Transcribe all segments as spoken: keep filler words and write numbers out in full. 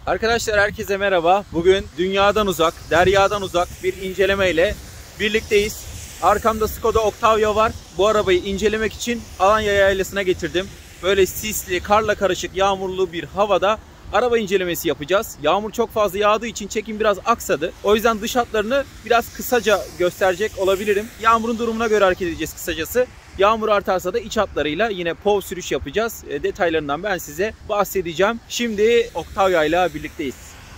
Arkadaşlar herkese merhaba. Bugün dünyadan uzak, deryadan uzak bir inceleme ile birlikteyiz. Arkamda Skoda Octavia var. Bu arabayı incelemek için Alanya Yaylası'na getirdim. Böyle sisli, karla karışık, yağmurlu bir havada araba incelemesi yapacağız. Yağmur çok fazla yağdığı için çekim biraz aksadı. O yüzden dış hatlarını biraz kısaca gösterecek olabilirim. Yağmurun durumuna göre hareket edeceğiz kısacası. Yağmur artarsa da iç hatlarıyla yine P O V sürüş yapacağız. E, detaylarından ben size bahsedeceğim. Şimdi Octavia ile birlikteyiz.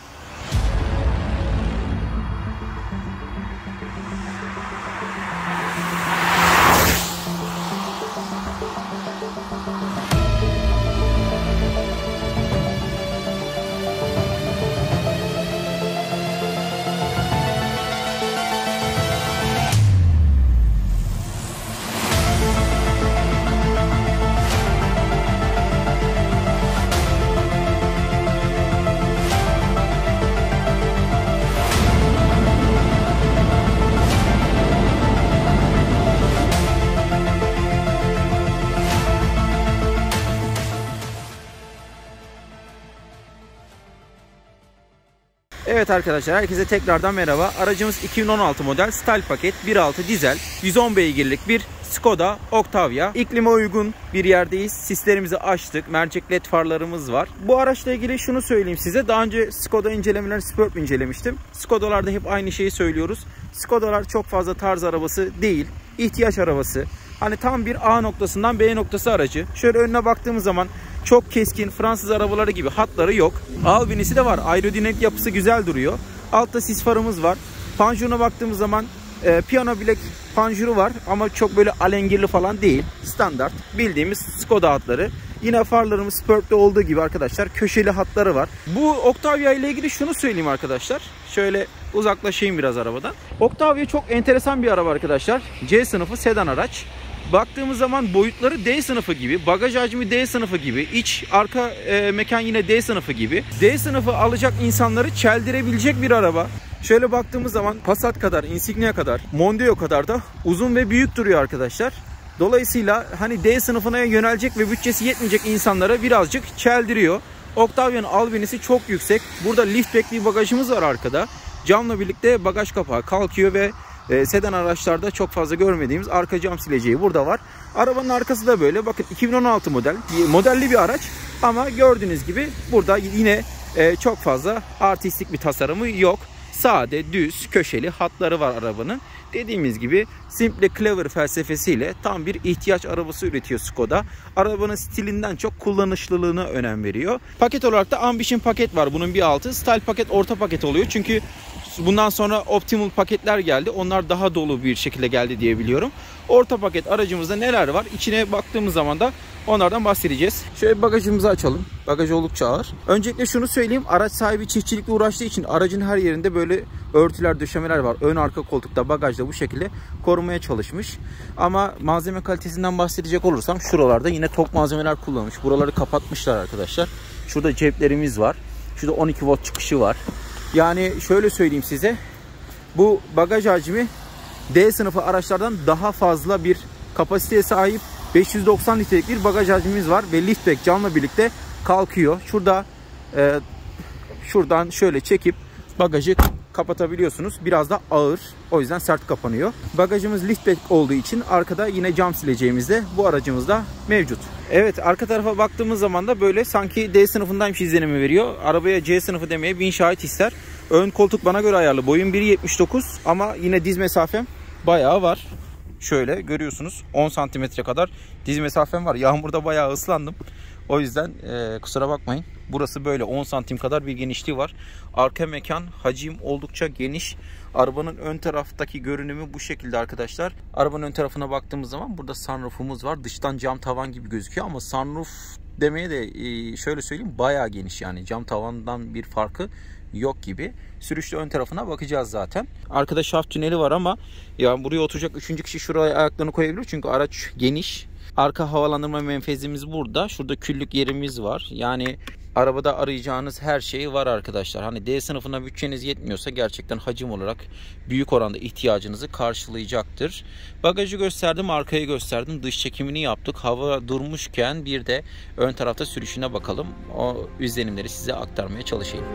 Evet arkadaşlar, herkese tekrardan merhaba. Aracımız iki bin on altı model Style paket bir nokta altı dizel yüz on beygirlik bir Skoda Octavia. İklime uygun bir yerdeyiz. Sislerimizi açtık. Mercek led farlarımız var. Bu araçla ilgili şunu söyleyeyim size. Daha önce Skoda incelemeler, Superb incelemiştim. Skodalarda hep aynı şeyi söylüyoruz. Skodalar çok fazla tarz arabası değil. İhtiyaç arabası. Hani tam bir A noktasından B noktası aracı. Şöyle önüne baktığımız zaman çok keskin Fransız arabaları gibi hatları yok. Albinisi de var. Aerodinamik yapısı güzel duruyor. Altta sis farımız var. Panjuruna baktığımız zaman e, piyano bilek panjuru var ama çok böyle alengirli falan değil. Standart bildiğimiz Skoda hatları. Yine farlarımız Superb'de olduğu gibi arkadaşlar köşeli hatları var. Bu Octavia ile ilgili şunu söyleyeyim arkadaşlar. Şöyle uzaklaşayım biraz arabadan. Octavia çok enteresan bir araba arkadaşlar. C sınıfı sedan araç. Baktığımız zaman boyutları D sınıfı gibi, bagaj hacmi D sınıfı gibi, iç arka e, mekan yine D sınıfı gibi. D sınıfı alacak insanları çeldirebilecek bir araba. Şöyle baktığımız zaman Passat kadar, Insignia kadar, Mondeo kadar da uzun ve büyük duruyor arkadaşlar. Dolayısıyla hani D sınıfına yönelecek ve bütçesi yetmeyecek insanlara birazcık çeldiriyor. Octavia'nın albinisi çok yüksek. Burada liftback bir bagajımız var arkada. Camla birlikte bagaj kapağı kalkıyor ve E, sedan araçlarda çok fazla görmediğimiz arka cam sileceği burada var. Arabanın arkası da böyle. Bakın iki bin on altı model. Modelli bir araç ama gördüğünüz gibi burada yine e, çok fazla artistik bir tasarımı yok. Sade, düz, köşeli hatları var arabanın. Dediğimiz gibi Simple Clever felsefesiyle tam bir ihtiyaç arabası üretiyor Skoda. Arabanın stilinden çok kullanışlılığına önem veriyor. Paket olarak da Ambition paket var. Bunun bir altı. Style paket orta paket oluyor. Çünkü bundan sonra Optimal paketler geldi. Onlar daha dolu bir şekilde geldi diye biliyorum. Orta paket aracımızda neler var? İçine baktığımız zaman da onlardan bahsedeceğiz. Şöyle bagajımızı açalım. Bagaj oldukça ağır. Öncelikle şunu söyleyeyim. Araç sahibi çiftçilikle uğraştığı için aracın her yerinde böyle örtüler, döşemeler var. Ön arka koltukta, bagajda bu şekilde korumaya çalışmış. Ama malzeme kalitesinden bahsedecek olursam şuralarda yine tok malzemeler kullanmış. Buraları kapatmışlar arkadaşlar. Şurada ceplerimiz var. Şurada on iki volt çıkışı var. Yani şöyle söyleyeyim size. Bu bagaj hacmi D sınıfı araçlardan daha fazla bir kapasiteye sahip. beş yüz doksan litrelik bir bagaj hacmimiz var ve liftback camla birlikte kalkıyor. Şurada e, şuradan şöyle çekip bagajı kapatabiliyorsunuz. Biraz da ağır. O yüzden sert kapanıyor. Bagajımız liftback olduğu için arkada yine cam sileceğimiz de bu aracımızda mevcut. Evet, arka tarafa baktığımız zaman da böyle sanki D sınıfındaymış izlenimi veriyor. Arabaya C sınıfı demeye bin şahit ister. Ön koltuk bana göre ayarlı. Boyum bir yetmiş dokuz ama yine diz mesafem bayağı var. Şöyle görüyorsunuz on santimetre kadar diz mesafem var. Yağmurda bayağı ıslandım. O yüzden e, kusura bakmayın. Burası böyle on santim kadar bir genişliği var. Arka mekan hacim oldukça geniş. Arabanın ön taraftaki görünümü bu şekilde arkadaşlar. Arabanın ön tarafına baktığımız zaman burada sunroofumuz var. Dıştan cam tavan gibi gözüküyor ama sunroof demeye de e, şöyle söyleyeyim bayağı geniş yani. Cam tavandan bir farkı yok gibi. Sürüşte ön tarafına bakacağız zaten. Arkada şaft tüneli var ama yani buraya oturacak üçüncü kişi şuraya ayaklarını koyabilir. Çünkü araç geniş. Arka havalandırma menfezimiz burada. Şurada küllük yerimiz var. Yani Arabada arayacağınız her şey var arkadaşlar. Hani D sınıfına bütçeniz yetmiyorsa gerçekten hacim olarak büyük oranda ihtiyacınızı karşılayacaktır. Bagajı gösterdim, arkayı gösterdim. Dış çekimini yaptık. Hava durmuşken bir de ön tarafta sürüşüne bakalım. O izlenimleri size aktarmaya çalışayım.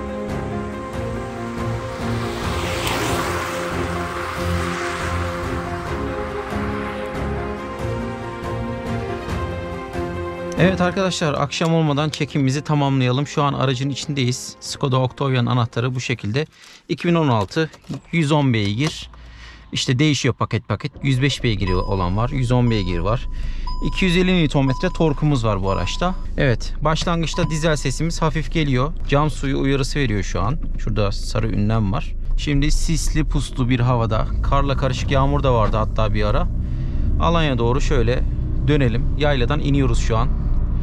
Evet arkadaşlar, akşam olmadan çekimimizi tamamlayalım. Şu an aracın içindeyiz. Skoda Octavia'nın anahtarı bu şekilde. iki bin on altı, yüz on beygir. İşte değişiyor paket paket. yüz beş beygiri olan var, yüz on beygir var. iki yüz elli Nm torkumuz var bu araçta. Evet, başlangıçta dizel sesimiz hafif geliyor. Cam suyu uyarısı veriyor şu an. Şurada sarı ünlem var. Şimdi sisli puslu bir havada. Karla karışık yağmur da vardı hatta bir ara. Alanya doğru şöyle dönelim. Yayladan iniyoruz şu an.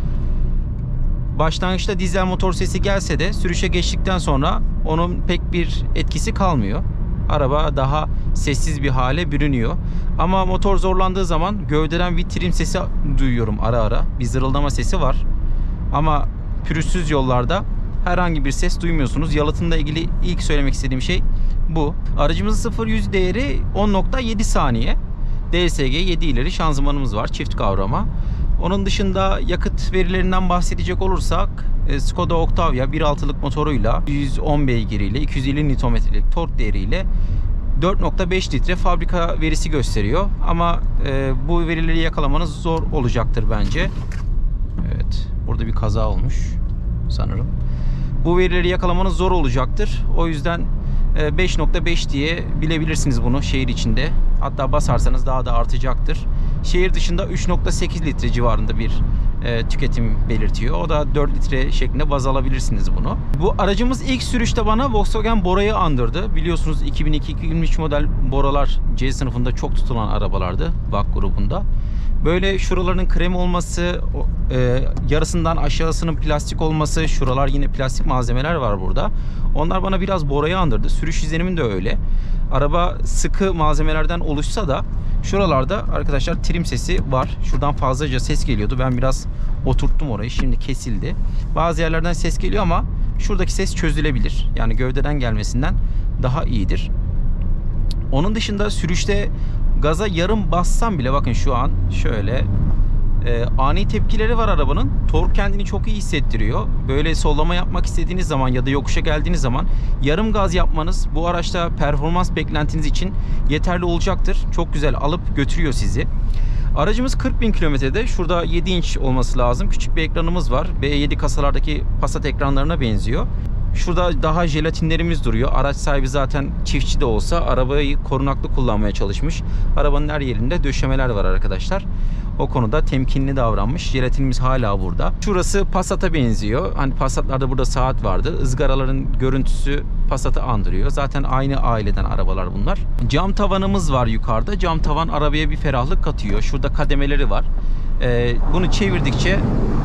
Başlangıçta dizel motor sesi gelse de sürüşe geçtikten sonra onun pek bir etkisi kalmıyor. Araba daha sessiz bir hale bürünüyor. Ama motor zorlandığı zaman gövdeden bir trim sesi duyuyorum ara ara. Bir zırıldama sesi var. Ama pürüzsüz yollarda herhangi bir ses duymuyorsunuz. Yalıtımla ilgili ilk söylemek istediğim şey bu. Aracımızın sıfır yüz değeri on nokta yedi saniye. D S G yedi ileri şanzımanımız var, çift kavrama. Onun dışında yakıt verilerinden bahsedecek olursak Skoda Octavia bir altılık motoruyla yüz on beygiriyle iki yüz elli Nm'lik tork değeriyle dört nokta beş litre fabrika verisi gösteriyor. Ama e, bu verileri yakalamanız zor olacaktır bence. Evet, burada bir kaza olmuş sanırım. Bu verileri yakalamanız zor olacaktır. O yüzden beş nokta beş diye bilebilirsiniz bunu şehir içinde. Hatta basarsanız daha da artacaktır. Şehir dışında üç nokta sekiz litre civarında bir e, tüketim belirtiyor. O da dört litre şeklinde baz alabilirsiniz bunu. Bu aracımız ilk sürüşte bana Volkswagen Bora'yı andırdı. Biliyorsunuz iki bin iki iki bin üç model Bora'lar C sınıfında çok tutulan arabalardı. V A K grubunda. Böyle şuraların krem olması, e, yarısından aşağısının plastik olması, şuralar yine plastik malzemeler var burada. Onlar bana biraz Bora'yı andırdı. Sürüş izlenimi de öyle. Araba sıkı malzemelerden oluşsa da şuralarda arkadaşlar trim sesi var. Şuradan fazlaca ses geliyordu. Ben biraz oturttum orayı. Şimdi kesildi. Bazı yerlerden ses geliyor ama şuradaki ses çözülebilir. Yani gövdeden gelmesinden daha iyidir. Onun dışında sürüşte gaza yarım bassam bile bakın şu an şöyle e, ani tepkileri var arabanın. Tork kendini çok iyi hissettiriyor. Böyle sollama yapmak istediğiniz zaman ya da yokuşa geldiğiniz zaman yarım gaz yapmanız bu araçta performans beklentiniz için yeterli olacaktır. Çok güzel alıp götürüyor sizi. Aracımız kırk bin kilometrede. Şurada yedi inç olması lazım. Küçük bir ekranımız var. B yedi kasalardaki Passat ekranlarına benziyor. Şurada daha jelatinlerimiz duruyor. Araç sahibi zaten çiftçi de olsa arabayı korunaklı kullanmaya çalışmış. Arabanın her yerinde döşemeler var arkadaşlar. O konuda temkinli davranmış. Jelatinimiz hala burada. Şurası Passat'a benziyor. Hani Passat'larda burada saat vardı. Izgaraların görüntüsü Passat'ı andırıyor. Zaten aynı aileden arabalar bunlar. Cam tavanımız var yukarıda. Cam tavan arabaya bir ferahlık katıyor. Şurada kademeleri var. Ee, bunu çevirdikçe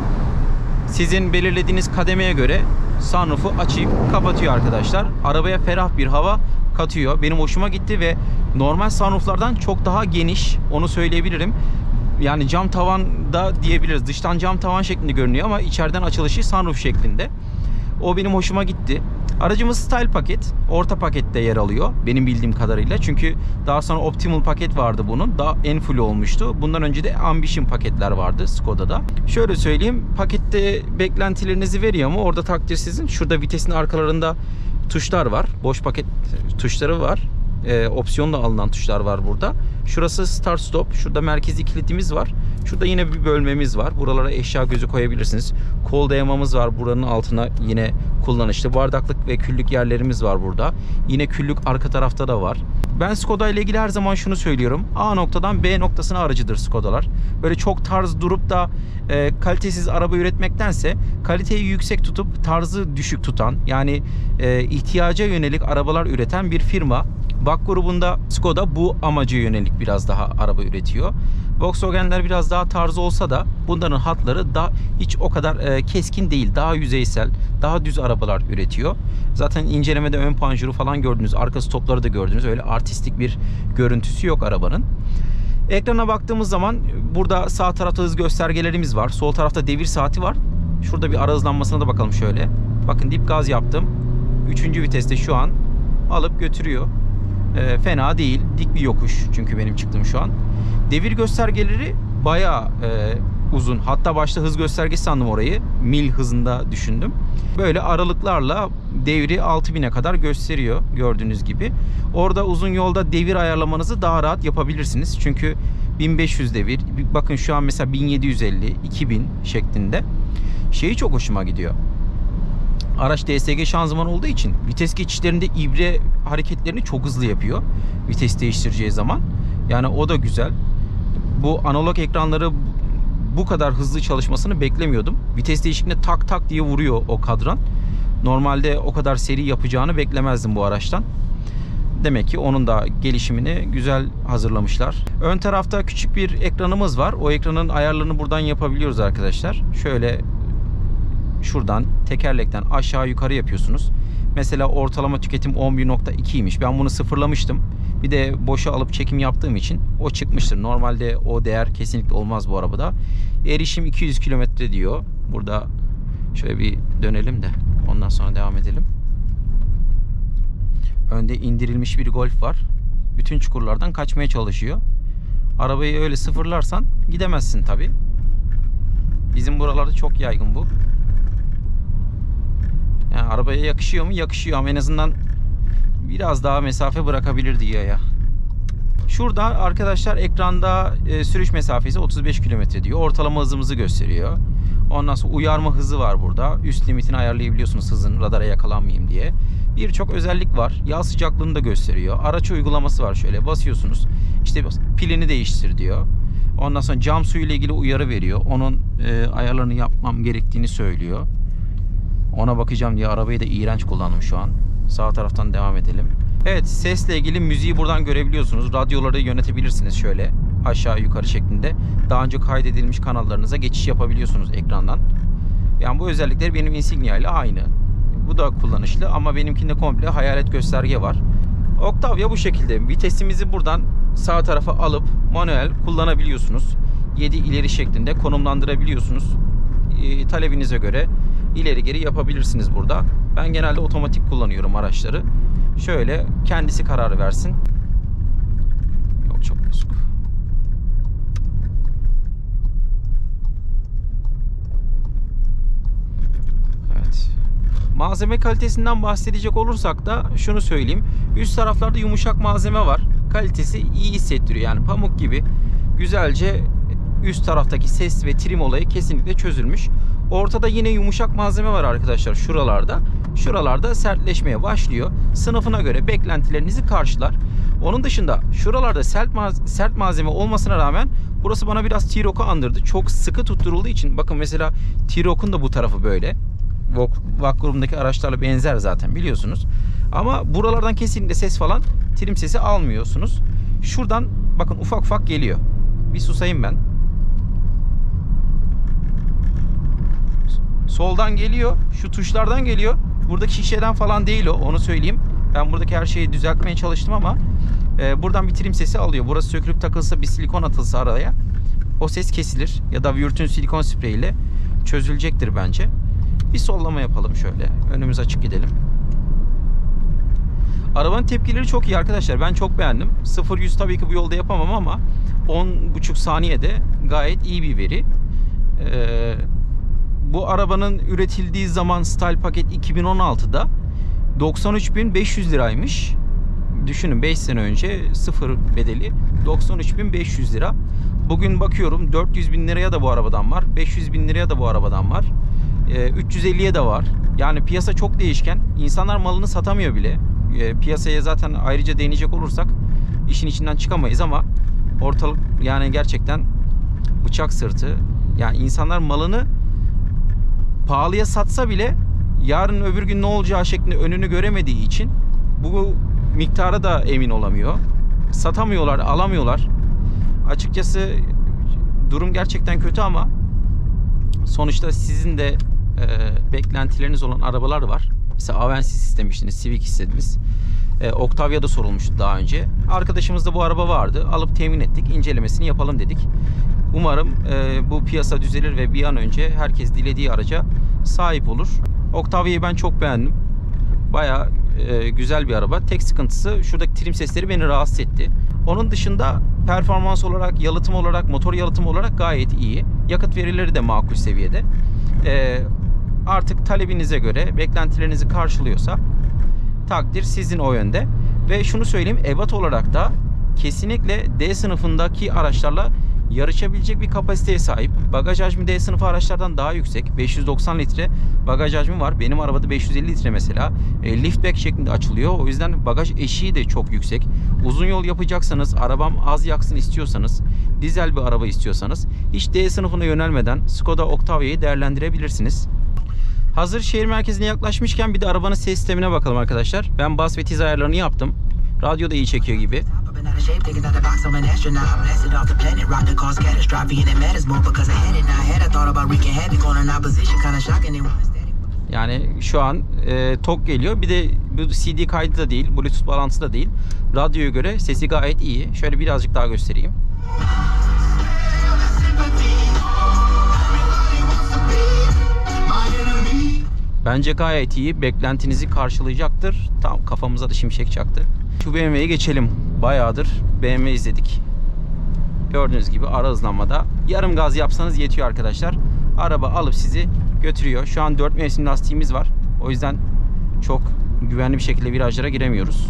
sizin belirlediğiniz kademeye göre sunroof'u açıp kapatıyor arkadaşlar. Arabaya ferah bir hava katıyor. Benim hoşuma gitti ve normal sunroof'lardan çok daha geniş. Onu söyleyebilirim. Yani cam tavanda diyebiliriz. Dıştan cam tavan şeklinde görünüyor ama içeriden açılışı sunroof şeklinde. O benim hoşuma gitti. Aracımız Style paket. Orta pakette yer alıyor benim bildiğim kadarıyla. Çünkü daha sonra Optimal paket vardı bunun. Daha en full olmuştu. Bundan önce de Ambition paketler vardı Skoda'da. Şöyle söyleyeyim. Pakette beklentilerinizi veriyor mu? Orada takdir sizin. Şurada vitesin arkalarında tuşlar var. Boş paket tuşları var. Ee, opsiyonla alınan tuşlar var burada. Şurası start stop. Şurada merkezi kilitimiz var. Şurada yine bir bölmemiz var. Buralara eşya gözü koyabilirsiniz. Kol dayamamız var. Buranın altına yine kullanışlı. Bardaklık ve küllük yerlerimiz var burada. Yine küllük arka tarafta da var. Ben Skoda ile ilgili her zaman şunu söylüyorum. A noktadan B noktasına aracıdır Skoda'lar. Böyle çok tarz durup da e, kalitesiz araba üretmektense kaliteyi yüksek tutup tarzı düşük tutan, yani e, ihtiyaca yönelik arabalar üreten bir firma. V A K grubunda Skoda bu amaca yönelik biraz daha araba üretiyor. Volkswagen'ler biraz daha tarzı olsa da bunların hatları da hiç o kadar e, keskin değil. Daha yüzeysel, daha düz arabalar üretiyor. Zaten incelemede ön panjuru falan gördünüz. Arka stopları da gördünüz. Öyle artistik bir görüntüsü yok arabanın. Ekrana baktığımız zaman burada sağ tarafta hız göstergelerimiz var. Sol tarafta devir saati var. Şurada bir ara hızlanmasına da bakalım şöyle. Bakın dip gaz yaptım. Üçüncü viteste şu an alıp götürüyor. E, fena değil. Dik bir yokuş çünkü benim çıktığım şu an. Devir göstergeleri bayağı e, uzun. Hatta başta hız göstergesi sandım orayı. Mil hızında düşündüm. Böyle aralıklarla devri altı bine kadar gösteriyor gördüğünüz gibi. Orada uzun yolda devir ayarlamanızı daha rahat yapabilirsiniz. Çünkü bin beş yüz devir. Bakın şu an mesela bin yedi yüz elli, iki bin şeklinde. Şeyi çok hoşuma gidiyor. Araç D S G şanzıman olduğu için vites geçişlerinde ibre hareketlerini çok hızlı yapıyor. Vites değiştireceği zaman. Yani o da güzel. Bu analog ekranları bu kadar hızlı çalışmasını beklemiyordum. Vites değişikliğinde tak tak diye vuruyor o kadran. Normalde o kadar seri yapacağını beklemezdim bu araçtan. Demek ki onun da gelişimini güzel hazırlamışlar. Ön tarafta küçük bir ekranımız var. O ekranın ayarlarını buradan yapabiliyoruz arkadaşlar. Şöyle şuradan tekerlekten aşağı yukarı yapıyorsunuz. Mesela ortalama tüketim on bir nokta ikiymiş. Ben bunu sıfırlamıştım. Bir de boşa alıp çekim yaptığım için o çıkmıştır. Normalde o değer kesinlikle olmaz bu arabada. Erişim iki yüz kilometre diyor. Burada şöyle bir dönelim de ondan sonra devam edelim. Önde indirilmiş bir Golf var. Bütün çukurlardan kaçmaya çalışıyor. Arabayı öyle sıfırlarsan gidemezsin tabi. Bizim buralarda çok yaygın bu. Yani arabaya yakışıyor mu? Yakışıyor ama en azından biraz daha mesafe bırakabilir diye ya. Şurada arkadaşlar ekranda e, sürüş mesafesi otuz beş kilometre diyor. Ortalama hızımızı gösteriyor. Ondan sonra uyarma hızı var burada. Üst limitini ayarlayabiliyorsunuz hızın, radara yakalanmayayım diye. Birçok özellik var. Yağ sıcaklığını da gösteriyor. Araç uygulaması var şöyle. Basıyorsunuz. İşte pilini değiştir diyor. Ondan sonra cam suyu ile ilgili uyarı veriyor. Onun e, ayarlarını yapmam gerektiğini söylüyor. Ona bakacağım diye arabayı da iğrenç kullandım şu an. Sağ taraftan devam edelim. Evet, sesle ilgili müziği buradan görebiliyorsunuz. Radyoları yönetebilirsiniz şöyle aşağı yukarı şeklinde. Daha önce kaydedilmiş kanallarınıza geçiş yapabiliyorsunuz ekrandan. Yani bu özellikleri benim Insignia ile aynı. Bu da kullanışlı ama benimkinde komple hayalet gösterge var. Octavia bu şekilde. Vitesimizi buradan sağ tarafa alıp manuel kullanabiliyorsunuz. yedi ileri şeklinde konumlandırabiliyorsunuz. E, talebinize göre ileri geri yapabilirsiniz burada. Ben genelde otomatik kullanıyorum araçları. Şöyle kendisi karar versin. Yok, çok bozuk. Evet. Malzeme kalitesinden bahsedecek olursak da şunu söyleyeyim. Üst taraflarda yumuşak malzeme var. Kalitesi iyi hissettiriyor. Yani pamuk gibi güzelce üst taraftaki ses ve trim olayı kesinlikle çözülmüş. Ortada yine yumuşak malzeme var arkadaşlar şuralarda. Şuralarda sertleşmeye başlıyor. Sınıfına göre beklentilerinizi karşılar. Onun dışında şuralarda sert, maz sert malzeme olmasına rağmen burası bana biraz T-Roc'u andırdı. Çok sıkı tutturulduğu için bakın mesela T-Roc'un da bu tarafı böyle. VAK grubundaki araçlarla benzer zaten biliyorsunuz. Ama buralardan kesinlikle ses falan trim sesi almıyorsunuz. Şuradan bakın ufak ufak geliyor. Bir susayım ben. Soldan geliyor. Şu tuşlardan geliyor. Buradaki şişeden falan değil o. Onu söyleyeyim. Ben buradaki her şeyi düzeltmeye çalıştım ama e, buradan bir trim sesi alıyor. Burası sökülüp takılsa, bir silikon atılsa araya o ses kesilir. Ya da Würth'ün silikon spreyiyle çözülecektir bence. Bir sollama yapalım şöyle. Önümüz açık gidelim. Arabanın tepkileri çok iyi arkadaşlar. Ben çok beğendim. sıfır yüz tabii ki bu yolda yapamam ama on buçuk saniyede gayet iyi bir veri. Eee Bu arabanın üretildiği zaman Style paket iki bin on altıda doksan üç bin beş yüz liraymış. Düşünün beş sene önce sıfır bedeli doksan üç bin beş yüz lira. Bugün bakıyorum dört yüz bin liraya da bu arabadan var. beş yüz bin liraya da bu arabadan var. E, üç yüz elliye de var. Yani piyasa çok değişken. İnsanlar malını satamıyor bile. E, piyasaya zaten ayrıca değinecek olursak işin içinden çıkamayız ama ortalık yani gerçekten bıçak sırtı. Yani insanlar malını pahalıya satsa bile yarın öbür gün ne olacağı şeklinde önünü göremediği için bu miktara da emin olamıyor. Satamıyorlar, alamıyorlar. Açıkçası durum gerçekten kötü ama sonuçta sizin de e, beklentileriniz olan arabalar var. Mesela Avensis istemiştiniz, Civic istediniz. E, Octavia'da sorulmuştu daha önce. Arkadaşımızda bu araba vardı. Alıp temin ettik, incelemesini yapalım dedik. Umarım e, bu piyasa düzelir ve bir an önce herkes dilediği araca sahip olur. Octavia'yı ben çok beğendim. Baya e, güzel bir araba. Tek sıkıntısı şuradaki trim sesleri beni rahatsız etti. Onun dışında performans olarak, yalıtım olarak, motor yalıtım olarak gayet iyi. Yakıt verileri de makul seviyede. E, artık talebinize göre, beklentilerinizi karşılıyorsa takdir sizin o yönde. Ve şunu söyleyeyim, ebat olarak da kesinlikle D sınıfındaki araçlarla yarışabilecek bir kapasiteye sahip. Bagaj hacmi D sınıfı araçlardan daha yüksek. beş yüz doksan litre bagaj hacmi var. Benim arabada beş yüz elli litre mesela. E, liftback şeklinde açılıyor. O yüzden bagaj eşiği de çok yüksek. Uzun yol yapacaksanız, arabam az yaksın istiyorsanız, dizel bir araba istiyorsanız hiç D sınıfına yönelmeden Skoda Octavia'yı değerlendirebilirsiniz. Hazır şehir merkezine yaklaşmışken bir de arabanın ses sistemine bakalım arkadaşlar. Ben bas ve tiz ayarlarını yaptım. Radyo da iyi çekiyor gibi. Yani şu an e, tok geliyor. Bir de bu C D kaydı da değil, Bluetooth bağlantısı da değil. Radyoya göre sesi gayet iyi. Şöyle birazcık daha göstereyim. Bence gayet iyi. Beklentinizi karşılayacaktır. Tam kafamıza da şimşek çaktı. Şu B M W'ye geçelim. Bayağıdır B M W izledik. Gördüğünüz gibi ara hızlanmada yarım gaz yapsanız yetiyor arkadaşlar. Araba alıp sizi götürüyor. Şu an dört mevsim lastiğimiz var. O yüzden çok güvenli bir şekilde virajlara giremiyoruz.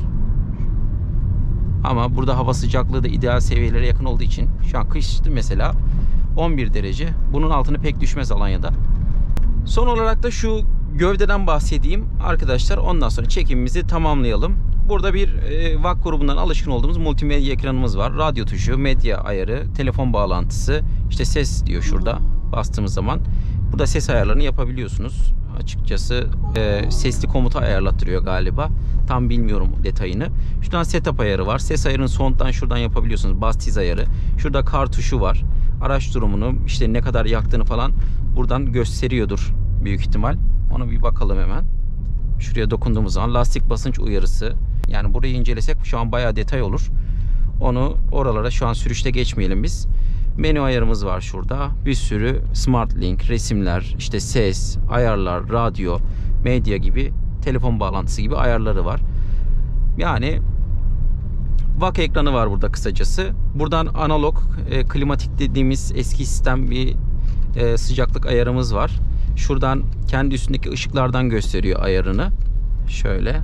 Ama burada hava sıcaklığı da ideal seviyelere yakın olduğu için şu an kıştı mesela on bir derece. Bunun altına pek düşmez Alanya'da. Son olarak da şu gövdeden bahsedeyim arkadaşlar. Ondan sonra çekimimizi tamamlayalım. Burada bir e, V A K grubundan alışkın olduğumuz multimedya ekranımız var. Radyo tuşu, medya ayarı, telefon bağlantısı, işte ses diyor şurada bastığımız zaman. Burada ses ayarlarını yapabiliyorsunuz. Açıkçası e, sesli komuta ayarlattırıyor galiba. Tam bilmiyorum detayını. Şuradan setup ayarı var. Ses ayarını sound'dan şuradan yapabiliyorsunuz. Bas tiz ayarı. Şurada kar tuşu var. Araç durumunu, işte ne kadar yaktığını falan buradan gösteriyordur büyük ihtimal. Ona bir bakalım hemen. Şuraya dokunduğumuz zaman lastik basınç uyarısı. Yani burayı incelesek şu an bayağı detay olur. Onu oralara şu an sürüşte geçmeyelim biz. Menü ayarımız var şurada. Bir sürü Smart Link, resimler, işte ses, ayarlar, radyo, medya gibi, telefon bağlantısı gibi ayarları var. Yani V A K ekranı var burada kısacası. Buradan analog, e, klimatik dediğimiz eski sistem bir e, sıcaklık ayarımız var. Şuradan kendi üstündeki ışıklardan gösteriyor ayarını. Şöyle.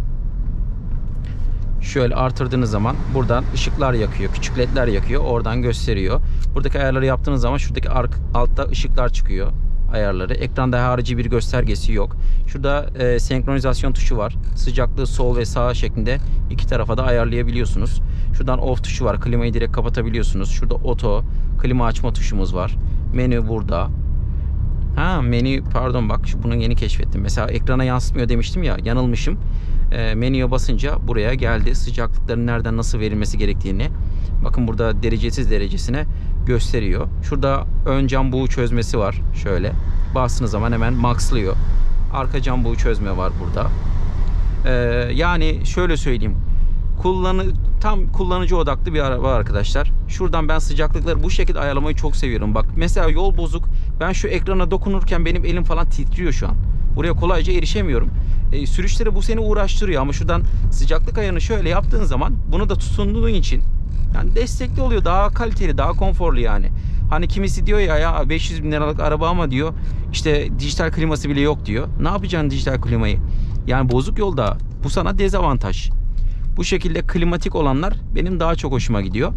Şöyle artırdığınız zaman buradan ışıklar yakıyor. Küçük ledler yakıyor. Oradan gösteriyor. Buradaki ayarları yaptığınız zaman şuradaki altta ışıklar çıkıyor. Ayarları. Ekranda harici bir göstergesi yok. Şurada e, senkronizasyon tuşu var. Sıcaklığı sol ve sağ şeklinde iki tarafa da ayarlayabiliyorsunuz. Şuradan off tuşu var. Klimayı direkt kapatabiliyorsunuz. Şurada oto, klima açma tuşumuz var. Menü burada. Ha menü pardon bak şu bunu yeni keşfettim. Mesela ekrana yansıtmıyor demiştim ya, yanılmışım. E, menüye basınca buraya geldi. Sıcaklıkların nereden nasıl verilmesi gerektiğini. Bakın burada derecesiz derecesine gösteriyor. Şurada ön cam buğu çözmesi var. Şöyle bastığınız zaman hemen maxlıyor. Arka cam buğu çözme var burada. E, yani şöyle söyleyeyim. Kullanı, tam kullanıcı odaklı bir araba arkadaşlar. Şuradan ben sıcaklıkları bu şekilde ayarlamayı çok seviyorum. Bak mesela yol bozuk. Ben şu ekrana dokunurken benim elim falan titriyor şu an. Buraya kolayca erişemiyorum. E, sürüşleri bu seni uğraştırıyor ama şuradan sıcaklık ayarını şöyle yaptığın zaman bunu da tutunduğun için yani destekli oluyor. Daha kaliteli, daha konforlu yani. Hani kimisi diyor ya ya beş yüz bin liralık araba ama diyor işte dijital kliması bile yok diyor. Ne yapacaksın dijital klimayı? Yani bozuk yolda bu sana dezavantaj. Bu şekilde klimatik olanlar benim daha çok hoşuma gidiyor.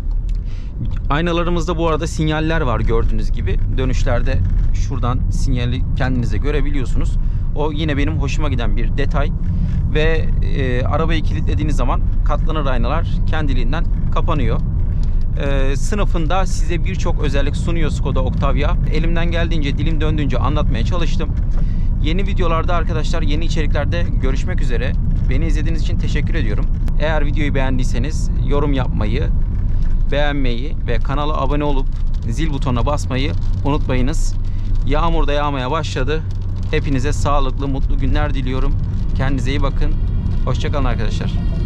Aynalarımızda bu arada sinyaller var gördüğünüz gibi. Dönüşlerde şuradan sinyali kendinize görebiliyorsunuz. O yine benim hoşuma giden bir detay. Ve e, arabayı kilitlediğiniz zaman katlanır aynalar kendiliğinden kapanıyor. E, sınıfında size birçok özellik sunuyor Skoda Octavia. Elimden geldiğince, dilim döndüğünce anlatmaya çalıştım. Yeni videolarda arkadaşlar, yeni içeriklerde görüşmek üzere. Beni izlediğiniz için teşekkür ediyorum. Eğer videoyu beğendiyseniz yorum yapmayı, beğenmeyi ve kanala abone olup zil butonuna basmayı unutmayınız. Yağmur da yağmaya başladı. Hepinize sağlıklı, mutlu günler diliyorum. Kendinize iyi bakın. Hoşça kalın arkadaşlar.